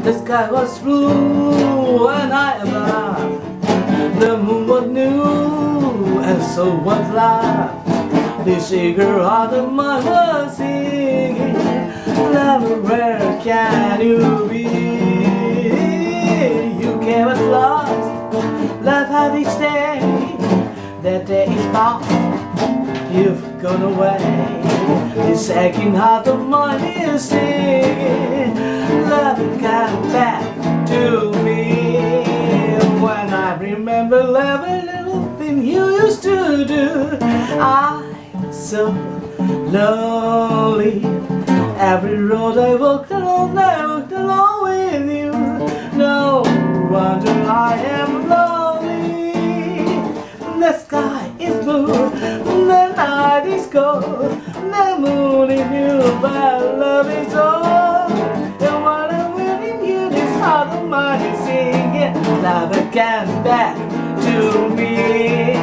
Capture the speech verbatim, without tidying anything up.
The sky was blue and I am alive. The moon was new and so was life. This eager heart of mine was singing, love, where can you be? You came at last, love had each day. That day is past, you've gone away. This aching heart of mine is singing, love, come back to me. When I remember every little thing you used to do, I'm so lonely. Every road I walked alone, I walked alone with you. No wonder I am lonely. The sky is blue, the night is cold, the moon is new, but love is all. And when I'm with you, this heart of mine is singing, love again back to me.